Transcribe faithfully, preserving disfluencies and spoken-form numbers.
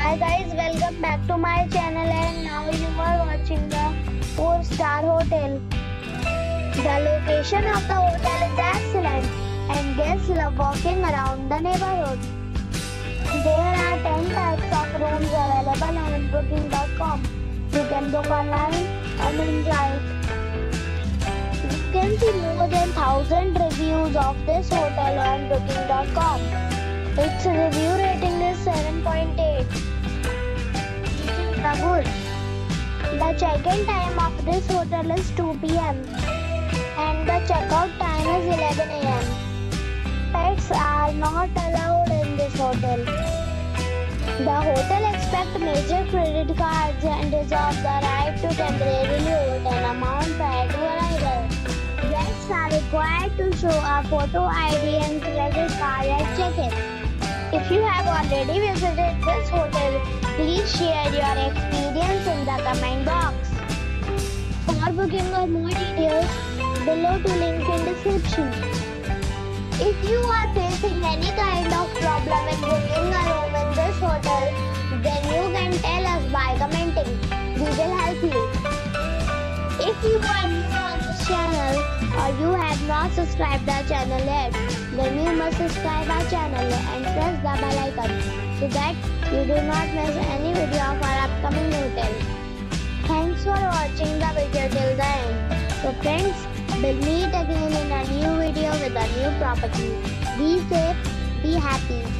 Hi guys, welcome back to my channel and now you are watching the four star hotel. The location of the hotel is excellent and guests love walking around the neighborhood. There are ten types of rooms available on booking dot com. You can book online and enjoy it. You can see more than one thousand reviews of this hotel on booking dot com. Its review rating is seven point eight. The good. The check-in time of this hotel is two p m and the checkout time is eleven a m Pets are not allowed in this hotel. The hotel accepts major credit cards and reserves the right to temporarily hold an amount prior to arrival. Guests are required to show a photo I D and credit card at check-in. If you have already visited this hotel, please share your experience in the comment box. For booking or more details, below to link in description. If you are facing any kind of problem in booking a room in this hotel, then you can tell us by commenting. We will help you. If you are new on this channel or you have not subscribed our channel yet, then you must subscribe our channel and press the bell icon so that you do not miss any video of our upcoming hotel. Thanks for watching the video till the end. So friends, we'll meet again in a new video with a new property. Be safe, be happy.